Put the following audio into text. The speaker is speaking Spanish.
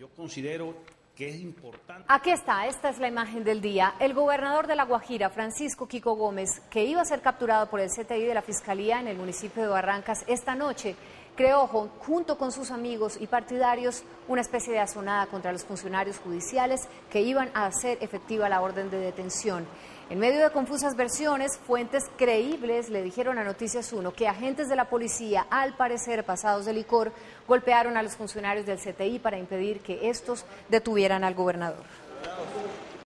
yo considero que es importante. Aquí está, esta es la imagen del día. El gobernador de La Guajira, Francisco Quico Gómez, que iba a ser capturado por el CTI de la Fiscalía en el municipio de Barrancas esta noche, creó junto con sus amigos y partidarios una especie de asonada contra los funcionarios judiciales que iban a hacer efectiva la orden de detención. En medio de confusas versiones, fuentes creíbles le dijeron a Noticias 1 que agentes de la policía, al parecer pasados de licor, golpearon a los funcionarios del CTI para impedir que estos detuvieran al gobernador.